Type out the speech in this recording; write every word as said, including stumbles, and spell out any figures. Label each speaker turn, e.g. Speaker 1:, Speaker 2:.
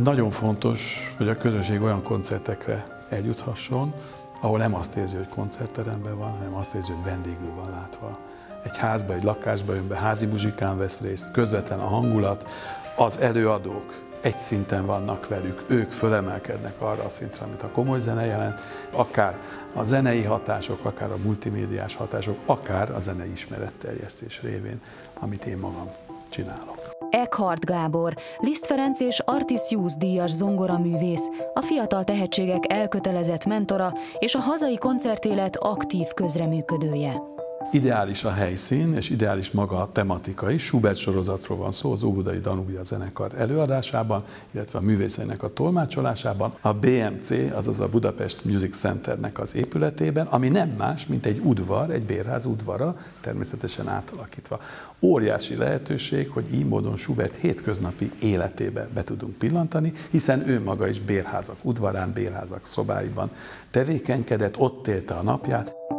Speaker 1: Nagyon fontos, hogy a közönség olyan koncertekre eljuthasson, ahol nem azt érzi, hogy koncertteremben van, hanem azt érzi, hogy vendégül van látva. Egy házba, egy lakásba jön be, házi muzsikán vesz részt, közvetlen a hangulat, az előadók egy szinten vannak velük, ők fölemelkednek arra a szintre, amit a komoly zene jelent, akár a zenei hatások, akár a multimédiás hatások, akár a zenei ismeretterjesztés révén, amit én magam csinálok.
Speaker 2: Eckhardt Gábor, Liszt Ferenc és Artis Hughes díjas zongoraművész, a fiatal tehetségek elkötelezett mentora és a hazai koncertélet aktív közreműködője.
Speaker 1: Ideális a helyszín, és ideális maga a tematika is. Schubert sorozatról van szó, az Óbudai Danubia zenekar előadásában, illetve a művészeinek a tolmácsolásában, a bé em cé, azaz a Budapest Music Centernek az épületében, ami nem más, mint egy udvar, egy bérház udvara, természetesen átalakítva. Óriási lehetőség, hogy így módon Schubert hétköznapi életébe be tudunk pillantani, hiszen ő maga is bérházak udvarán, bérházak szobáiban tevékenykedett, ott élte a napját.